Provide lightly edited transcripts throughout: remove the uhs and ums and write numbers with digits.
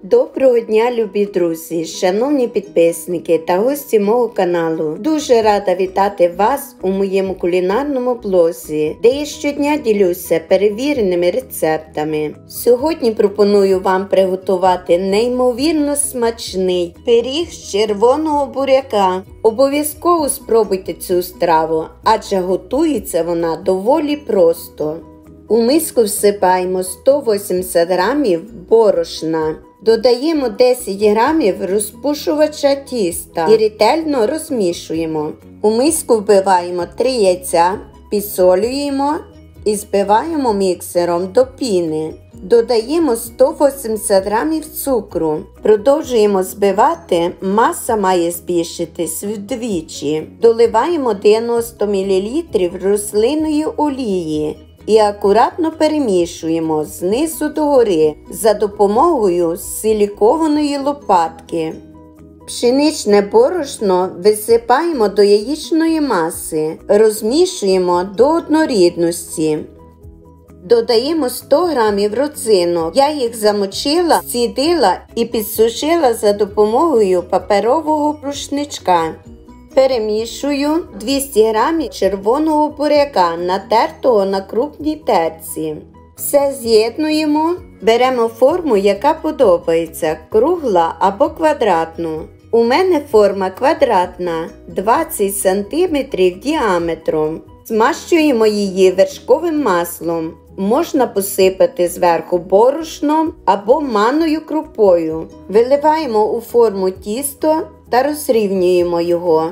Доброго дня, любі друзі, шановні підписники та гості мого каналу. Дуже рада вітати вас у моєму кулінарному блозі, де я щодня ділюся перевіреними рецептами. Сьогодні пропоную вам приготувати неймовірно смачний пиріг з червоного буряка. Обов'язково спробуйте цю страву, адже готується вона доволі просто. У миску всипаємо 180 г борошна. Додаємо 10 г розпушувача тіста і ретельно розмішуємо. У миску вбиваємо 3 яйця, підсолюємо і збиваємо міксером до піни. Додаємо 180 г цукру. Продовжуємо збивати, маса має збільшитись вдвічі. Доливаємо 90 мл рослинної олії. І акуратно перемішуємо знизу догори за допомогою силікованої лопатки. Пшеничне борошно висипаємо до яєчної маси, розмішуємо до однорідності. Додаємо 100 г родзинок. Я їх замочила, зцідила і підсушила за допомогою паперового рушничка. Перемішую 200 г червоного буряка, натертого на крупній терці. Все з'єднуємо. Беремо форму, яка подобається, кругла або квадратну. У мене форма квадратна, 20 см діаметром. Змащуємо її вершковим маслом. Можна посипати зверху борошном або манною крупою. Виливаємо у форму тісто та розрівнюємо його.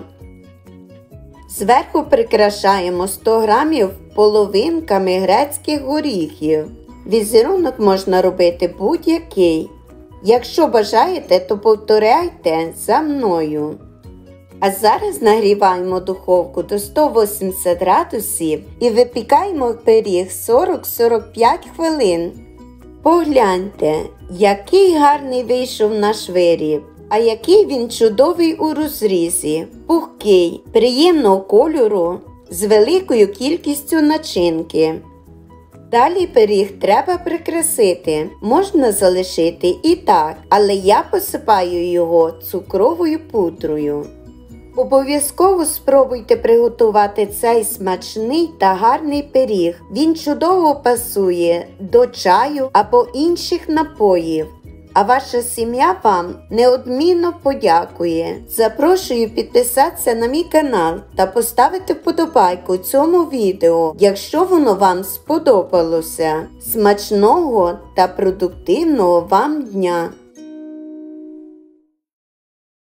Зверху прикрашаємо 100 г половинками грецьких горіхів. Візерунок можна робити будь-який. Якщо бажаєте, то повторяйте за мною. А зараз нагріваємо духовку до 180 градусів і випікаємо пиріг 40-45 хвилин. Погляньте, який гарний вийшов наш виріб. А який він чудовий у розрізі, пухкий, приємного кольору, з великою кількістю начинки. Далі пиріг треба прикрасити, можна залишити і так, але я посипаю його цукровою пудрою. Обов'язково спробуйте приготувати цей смачний та гарний пиріг. Він чудово пасує до чаю або інших напоїв. А ваша сім'я вам неодмінно подякує. Запрошую підписатися на мій канал та поставити вподобайку цьому відео, якщо воно вам сподобалося. Смачного та продуктивного вам дня!